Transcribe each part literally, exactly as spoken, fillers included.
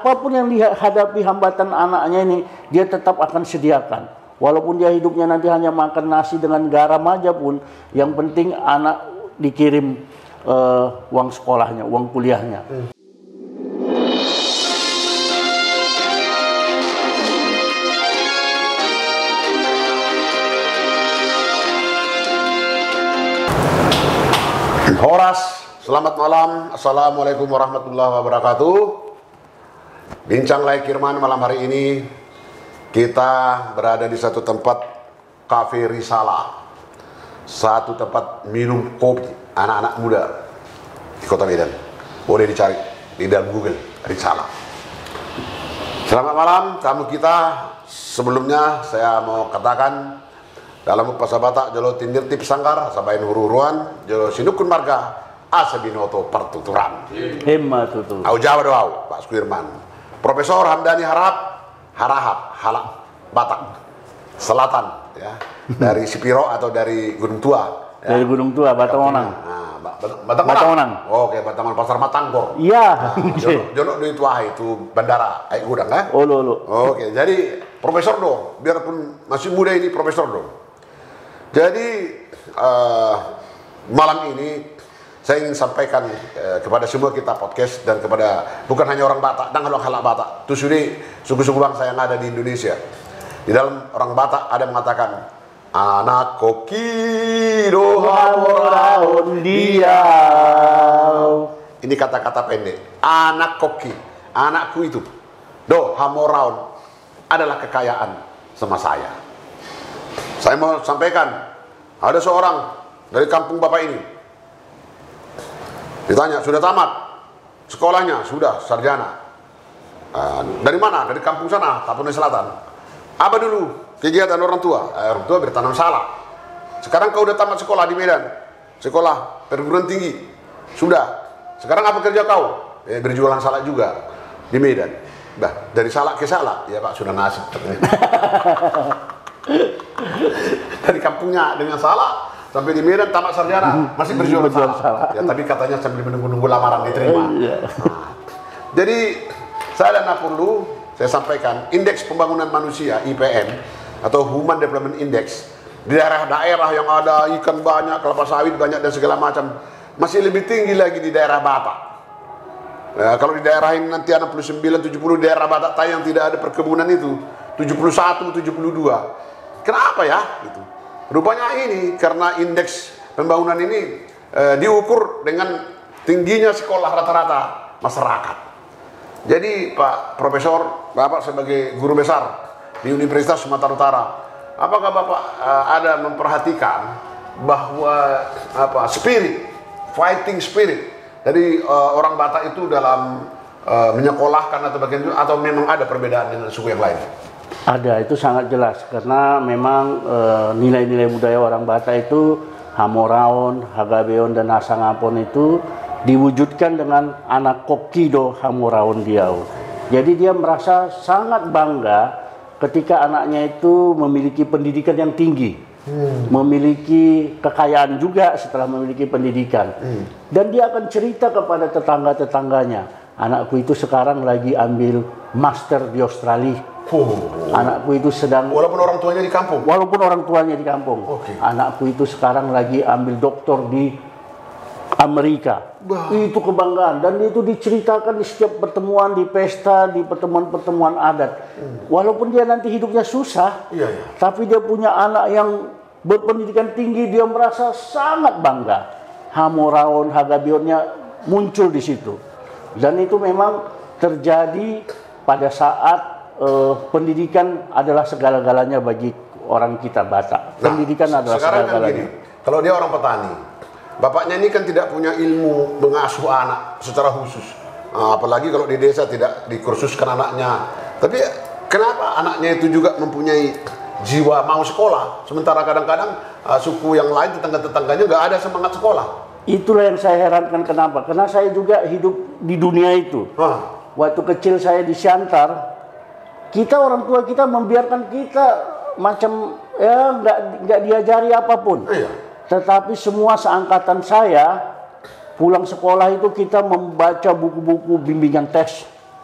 apapun yang dihadapi hambatan anaknya ini, dia tetap akan sediakan. Walaupun dia hidupnya nanti hanya makan nasi dengan garam aja pun, yang penting anak dikirim uh, uang sekolahnya, uang kuliahnya. Hmm. Horas, selamat malam. Assalamualaikum warahmatullahi wabarakatuh. Bincang Lai Kirman malam hari ini kita berada di satu tempat Cafe Risalah, satu tempat minum kopi anak-anak muda di Kota Medan. Boleh dicari di dalam Google Risalah. Selamat malam tamu kita. Sebelumnya saya mau katakan dalam bahasa Batak jolo tindir tip sanggar sabain huru-huruan jolo sinukun marga asabinoto pertuturan hemma tutu au Jawa doau Pak Suirman Profesor Hamdani Harap Harahap Halak Batak Selatan ya dari Sipiro atau dari Gunung Tua ya. Dari Gunung Tua Batangonang. Nah, Batangonang. Oh, oke, Batangonang Pasar Matanggor. Iya. Nah, jono jono di Tua itu bandara Aik Gudang kan? Oh, lo lo. Oke, jadi profesor dong, biarpun masih muda ini profesor dong. Jadi uh, malam ini saya ingin sampaikan uh, kepada semua kita podcast dan kepada bukan hanya orang Batak dan orang halak Batak, tusudi suku-suku bangsa yang ada di Indonesia. Di dalam orang Batak ada mengatakan anak koki do hamoraon dia. Ini kata-kata pendek. Anak koki, anakku itu do hamoraon adalah kekayaan sama saya. Saya mau sampaikan, ada seorang dari kampung bapak ini. Ditanya, sudah tamat? Sekolahnya, sudah, sarjana. Uh, dari mana? Dari kampung sana, Tapanuli Selatan. Apa dulu kegiatan orang tua? Eh, orang tua bertanam salak. Sekarang kau udah tamat sekolah di Medan. Sekolah perguruan tinggi. Sudah. Sekarang apa kerja kau? Eh, berjualan salak juga di Medan. Bah, dari salak ke salak. Ya Pak, sudah nasib. Dari kampungnya dengan salak sampai di Medan tamat sarjana masih berjualan salak. Ya tapi katanya sambil menunggu-nunggu lamaran diterima. Nah, jadi saya dan Napurlu saya sampaikan indeks pembangunan manusia I P M atau Human Development Index di daerah-daerah yang ada ikan banyak, kelapa sawit banyak dan segala macam masih lebih tinggi lagi di daerah Batak. Ya, kalau di daerah ini nanti enam puluh sembilan, tujuh puluh daerah Batak yang tidak ada perkebunan itu tujuh puluh satu, tujuh puluh dua. Kenapa ya? Gitu. Rupanya ini karena indeks pembangunan ini e, diukur dengan tingginya sekolah rata-rata masyarakat. Jadi Pak Profesor, Bapak sebagai guru besar di Universitas Sumatera Utara, apakah Bapak e, ada memperhatikan bahwa apa spirit, fighting spirit dari e, orang Batak itu dalam e, menyekolahkan atau bagian itu, atau memang ada perbedaan dengan suku yang lain? Ada, itu sangat jelas karena memang nilai-nilai e, budaya orang Batak itu hamoraon, hagabeon dan hasangapon itu diwujudkan dengan anak koki do hamoraon diau. Jadi dia merasa sangat bangga ketika anaknya itu memiliki pendidikan yang tinggi, hmm. memiliki kekayaan juga setelah memiliki pendidikan, hmm. dan dia akan cerita kepada tetangga-tetangganya, anakku itu sekarang lagi ambil master di Australia. Oh. Anakku itu sedang walaupun orang tuanya di kampung. Walaupun orang tuanya di kampung. Okay. Anakku itu sekarang lagi ambil doktor di Amerika. Bah. Itu kebanggaan dan itu diceritakan di setiap pertemuan, di pesta, di pertemuan-pertemuan adat. Hmm. Walaupun dia nanti hidupnya susah, iya, iya. tapi dia punya anak yang berpendidikan tinggi, dia merasa sangat bangga. Hamoraon, hagabionnya muncul di situ. Dan itu memang terjadi pada saat Uh, pendidikan adalah segala-galanya bagi orang kita Batak. Nah, pendidikan adalah segala-galanya. Kan kalau dia orang petani, bapaknya ini kan tidak punya ilmu mengasuh anak secara khusus. Nah, apalagi kalau di desa tidak dikursuskan anaknya. Tapi kenapa anaknya itu juga mempunyai jiwa mau sekolah, sementara kadang-kadang uh, suku yang lain tetangga-tetangganya nggak ada semangat sekolah. Itulah yang saya herankan kenapa? Karena saya juga hidup di dunia itu. Hah. Waktu kecil saya di Siantar. Kita orang tua kita membiarkan kita macam ya nggak nggak diajari apapun. Iya. Tetapi semua seangkatan saya pulang sekolah itu kita membaca buku-buku bimbingan tes.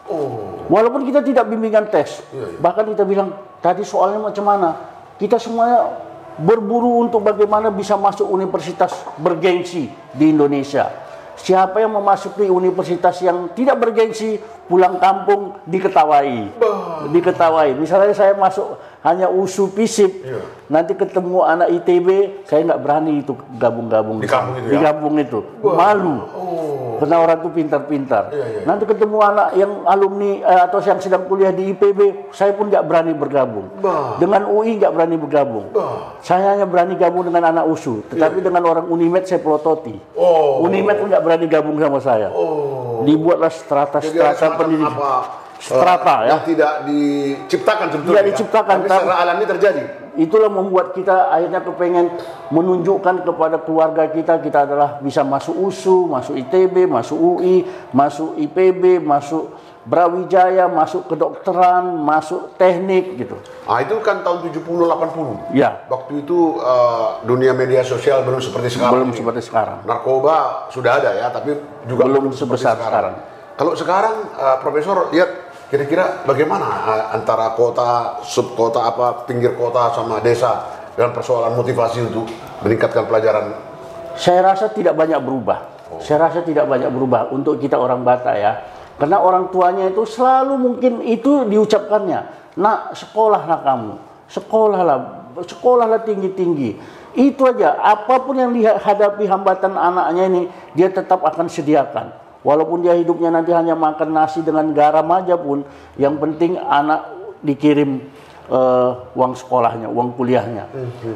Oh. Walaupun kita tidak bimbingan tes, Iya, iya. bahkan kita bilang tadi soalnya macam mana, kita semuanya berburu untuk bagaimana bisa masuk universitas bergengsi di Indonesia. Siapa yang memasuki universitas yang tidak bergengsi, pulang kampung diketawai. Bah. Diketawai. Misalnya saya masuk hanya U S U FISIP, Iya. nanti ketemu anak I T B, saya nggak berani itu gabung-gabung Di kampung itu Di ya? kampung itu. Wah. Malu. Oh. Karena orang itu pintar-pintar. Iya, iya. Nanti ketemu anak yang alumni eh, atau yang sedang kuliah di I P B, saya pun nggak berani bergabung. Bah. Dengan U I nggak berani bergabung. Bah. Saya hanya berani gabung dengan anak U S U, tetapi Iya. dengan orang Unimed saya pelototi. Oh. Unimed pun nggak berani gabung sama saya. Oh. Dibuatlah Jadi ada strata-strata semacam pendidikan. apa, Strata, eh, ya. yang tidak diciptakan sebetulnya. Tidak ya. diciptakan, Tapi tapi- secara alami terjadi. Itulah membuat kita akhirnya kepengen menunjukkan kepada keluarga kita, kita adalah bisa masuk U S U, masuk I T B, masuk U I, masuk I P B, masuk Brawijaya, masuk kedokteran, masuk teknik gitu. Ah itu kan tahun tujuh puluh delapan puluh. Ya, Waktu itu eh, dunia media sosial belum seperti sekarang. belum ini. seperti sekarang. Narkoba sudah ada ya, tapi juga Belum seperti sebesar sekarang. Kalau sekarang eh, Profesor lihat kira-kira bagaimana eh, antara kota, subkota apa, pinggir kota sama desa dalam persoalan motivasi untuk meningkatkan pelajaran. Saya rasa tidak banyak berubah. Saya rasa tidak banyak berubah untuk kita orang Batak ya. Karena orang tuanya itu selalu mungkin itu diucapkannya. Nak, sekolahlah kamu. Sekolahlah, sekolahlah tinggi-tinggi. Itu aja. Apapun yang dihadapi hambatan anaknya ini, dia tetap akan sediakan. Walaupun dia hidupnya nanti hanya makan nasi dengan garam aja pun, yang penting anak dikirim uh, uang sekolahnya, uang kuliahnya.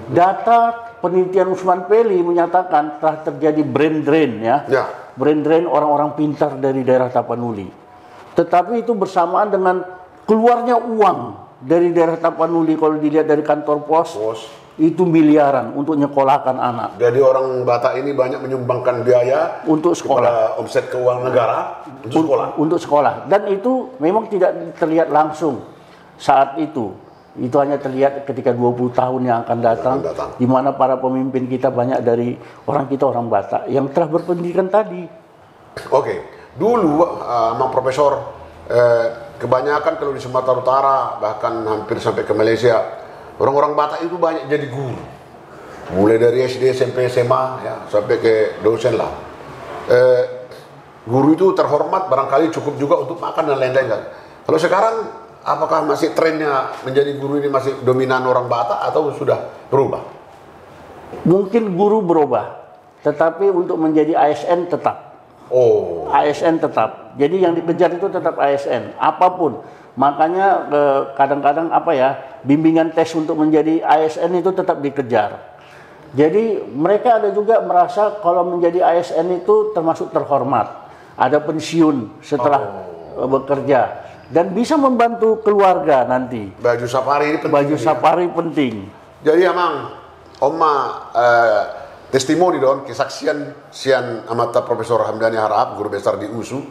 Data penelitian Usman Peli menyatakan telah terjadi brain drain ya. Ya. Brain drain orang-orang pintar dari daerah Tapanuli. Tetapi itu bersamaan dengan keluarnya uang dari daerah Tapanuli, kalau dilihat dari kantor pos, Pos. itu miliaran untuk nyekolahkan anak, Jadi orang Batak ini banyak menyumbangkan biaya untuk sekolah. kepada omset keuangan negara untuk sekolah. Untuk sekolah. Dan itu memang tidak terlihat langsung saat itu. Itu hanya terlihat ketika dua puluh tahun yang akan datang, Yang akan datang. di mana para pemimpin kita banyak dari orang kita orang Batak yang telah berpendidikan tadi. Oke, dulu uh, Mang Profesor eh, kebanyakan kalau di Sumatera Utara bahkan hampir sampai ke Malaysia orang-orang Batak itu banyak jadi guru, mulai dari S D, S M P, S M A ya sampai ke dosen lah. Eh, guru itu terhormat, barangkali cukup juga untuk makan dan lain-lain kan. Kalau sekarang apakah masih trennya menjadi guru ini masih dominan orang Batak atau sudah berubah? Mungkin guru berubah, tetapi untuk menjadi A S N tetap. Oh, A S N tetap. Jadi yang dikejar itu tetap A S N, apapun. Makanya eh, kadang-kadang apa ya, bimbingan tes untuk menjadi A S N itu tetap dikejar. Jadi mereka ada juga merasa kalau menjadi A S N itu termasuk terhormat. Ada pensiun setelah Oh. eh, bekerja dan bisa membantu keluarga nanti. baju safari ini penting. Baju ya. safari penting. Jadi emang Oma eh, testimoni don kesaksian sian amata Profesor Hamdani Harahap, guru besar di U S U.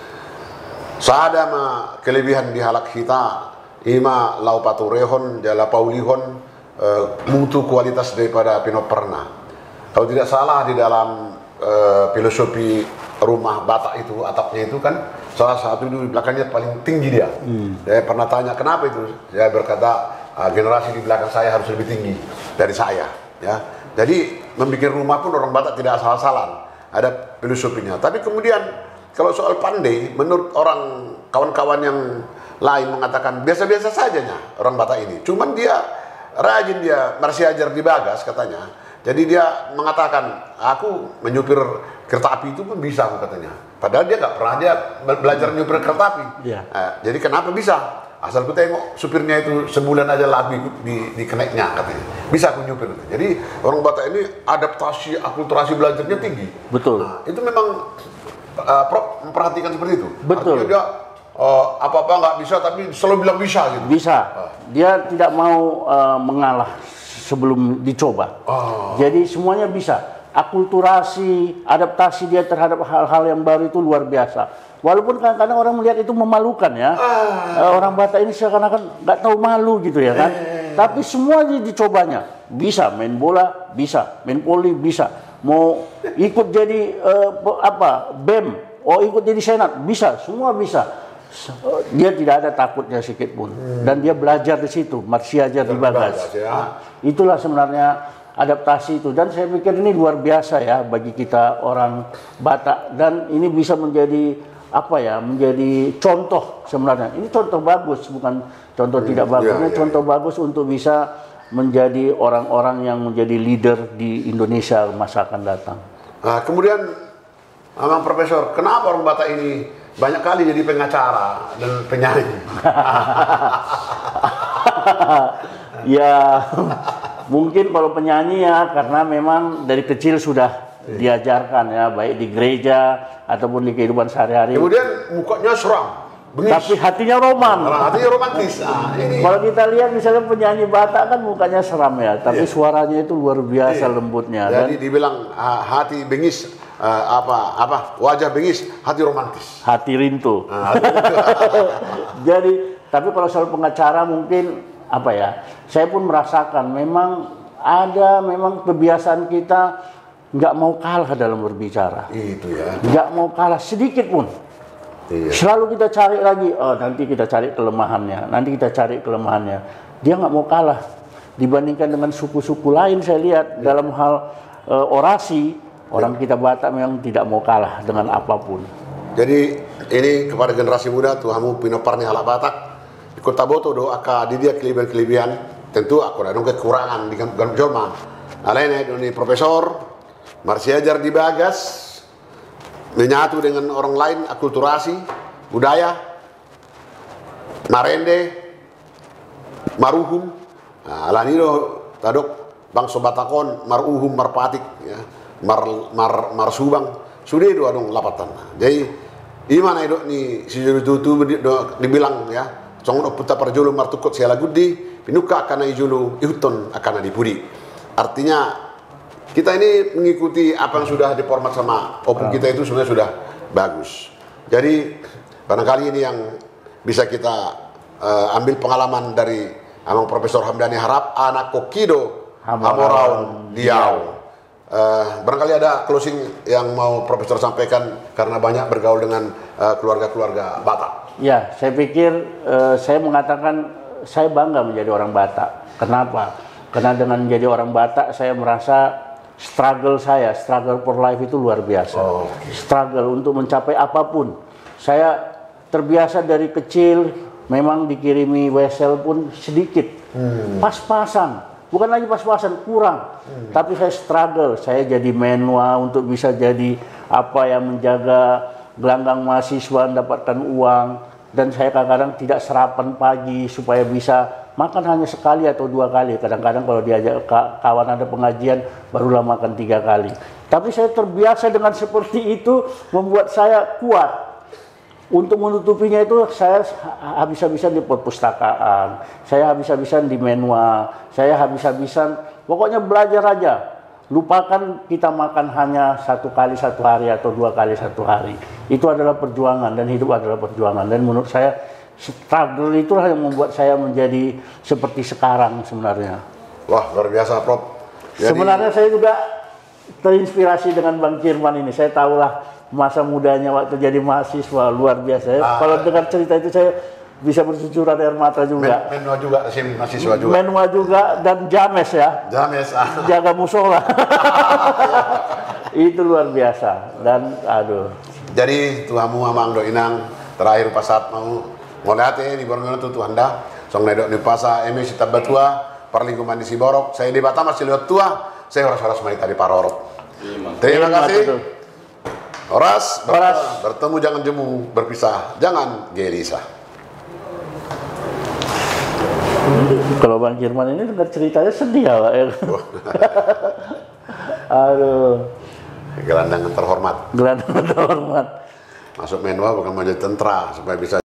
Sada ma kelebihan di halak kita, ima lau paturehon, jala paulihon, eh, mutu kualitas daripada pino pernah. Kalau tidak salah di dalam eh, filosofi rumah Batak itu, atapnya itu kan salah satu di belakangnya paling tinggi dia. Saya pernah tanya kenapa itu, saya berkata ah, generasi di belakang saya harus lebih tinggi dari saya. Ya, jadi membuat rumah pun orang Batak tidak asal-asalan, ada filosofinya. Tapi kemudian kalau soal pandai, menurut orang kawan-kawan yang lain mengatakan biasa-biasa sajanya orang Batak ini. Cuman dia rajin, dia masih ajar di Bagas katanya. Jadi dia mengatakan, aku menyupir kereta api itu pun bisa, aku katanya. Padahal dia nggak pernah dia belajar nyupir kereta api. Iya. Nah, jadi kenapa bisa? Asal ku tengok supirnya itu sebulan aja lagu ikut di, di keneknya katanya. Bisa aku nyupir. Jadi orang Batak ini adaptasi, akulturasi belajarnya tinggi. Betul. Nah, itu memang uh, Prof memperhatikan seperti itu. Betul. Artinya dia uh, apa-apa nggak bisa tapi selalu bilang bisa gitu. Bisa. Dia tidak mau uh, mengalah sebelum dicoba. Oh. Jadi semuanya bisa. Akulturasi, adaptasi dia terhadap hal-hal yang baru itu luar biasa. Walaupun kadang-kadang orang melihat itu memalukan ya. Ah. Uh, Orang Batak ini seakan-akan nggak tahu malu gitu ya kan. Eh. Tapi semua dicobanya. Bisa main bola, bisa main voli, bisa. Mau ikut jadi uh, apa B E M, oh ikut jadi senat, bisa. Semua bisa. dia tidak ada takutnya sedikit pun, hmm. dan dia belajar di situ, Marsiajar di Bagas. Ya. Nah, itulah sebenarnya adaptasi itu, dan saya pikir ini luar biasa ya bagi kita orang Batak, dan ini bisa menjadi apa ya, menjadi contoh sebenarnya. Ini contoh bagus, bukan contoh hmm. tidak bagus, ya, ini ya, contoh ya. bagus untuk bisa menjadi orang-orang yang menjadi leader di Indonesia masa akan datang. Nah, kemudian Amang Profesor, kenapa orang Batak ini banyak kali jadi pengacara dan penyanyi? Ya, mungkin kalau penyanyi ya karena memang dari kecil sudah diajarkan ya, baik di gereja ataupun di kehidupan sehari-hari. Kemudian mukanya seram, bengis. Tapi hatinya roman. Nah, hatinya romantis. Nah, ini. Kalau kita lihat misalnya penyanyi Batak kan mukanya seram ya, tapi yeah. suaranya itu luar biasa yeah. lembutnya. Jadi dan dibilang uh, hati bengis. Uh, apa apa wajah bengis, hati romantis, hati rintu. Nah, jadi tapi kalau soal pengacara mungkin apa ya, saya pun merasakan memang ada memang kebiasaan kita nggak mau kalah dalam berbicara. Itu ya, nggak mau kalah sedikit pun. Iya. Selalu kita cari lagi, oh nanti kita cari kelemahannya, nanti kita cari kelemahannya. Dia nggak mau kalah dibandingkan dengan suku-suku lain. Saya lihat iya. dalam hal uh, orasi. Orang kita Batak memang tidak mau kalah dengan apapun. Jadi ini kepada generasi muda, Tuhamu pinoparni halak Batak, di kota Boto do aka di dia kelebihan-kelebihan, tentu aku ada kekurangan di Gam Jolma. Alainnya ini Profesor Marsiajar di Bagas, menyatu dengan orang lain, akulturasi, budaya, marende, maruhum, nah, alanido tadok bangsa Batakon, maruhum, marpatik, ya. Mar mar mar subang sudah itu adong lapatan. Jadi imana itu nih si julu tu dibilang ya, cong putar perjulu martukot siala gudi, pinuka akan ijulu ihuton akan dipudi. Artinya kita ini mengikuti apa yang sudah diformat sama opung kita itu sebenarnya sudah bagus. Jadi barangkali ini yang bisa kita uh, ambil pengalaman dari Amang Profesor Hamdani Harap, anak Kokido Hamoraun Diau. Uh, barangkali ada closing yang mau Profesor sampaikan karena banyak bergaul dengan keluarga-keluarga uh, Batak. Ya, saya pikir uh, saya mengatakan saya bangga menjadi orang Batak. Kenapa? Karena dengan menjadi orang Batak saya merasa struggle saya, struggle for life itu luar biasa. Oh, okay. Struggle untuk mencapai apapun. Saya terbiasa dari kecil, memang dikirimi wesel pun sedikit, hmm. pas-pasan. Bukan lagi pas-pasan, kurang. Hmm. Tapi saya struggle, saya jadi menwa untuk bisa jadi apa yang menjaga gelanggang mahasiswa, mendapatkan uang. Dan saya kadang-kadang tidak sarapan pagi supaya bisa makan hanya sekali atau dua kali. Kadang-kadang kalau diajak kawan ada pengajian, barulah makan tiga kali. Tapi saya terbiasa dengan seperti itu, membuat saya kuat. Untuk menutupinya itu saya habis-habisan di perpustakaan, saya habis-habisan di menwa, saya habis-habisan, pokoknya belajar aja. Lupakan kita makan hanya satu kali satu hari atau dua kali satu hari. Itu adalah perjuangan dan hidup adalah perjuangan. Dan menurut saya struggle itulah yang membuat saya menjadi seperti sekarang sebenarnya. Wah, luar biasa, Prof. Jadi... Sebenarnya saya juga terinspirasi dengan Bang Kirman ini. Saya tahulah masa mudanya waktu jadi mahasiswa, luar biasa. Ah, Kalau dengar cerita itu saya bisa bercucuran air mata juga. Men menwa juga, sim mahasiswa juga. Menwa juga dan james ya. James. Ah. Jaga musola. Itu luar biasa dan aduh. Jadi Tuhamu Amang do inang terakhir pasat mau ngolate di borngono tu Tuhanda. Song nedok ni pasa emi si tabatua perlingkuman di Siborok. Saya di Batam masih lihat tua. Saya harus-harus main tadi Parorok. Terima kasih. Horas, Horas, bertemu jangan jemu, berpisah jangan gelisah. Kalau Bang Kirman ini dengar ceritanya sedih ya, Pak. Aduh. Gelandangan terhormat. Gelandangan terhormat. Masuk menwa bukan menjadi tentara supaya bisa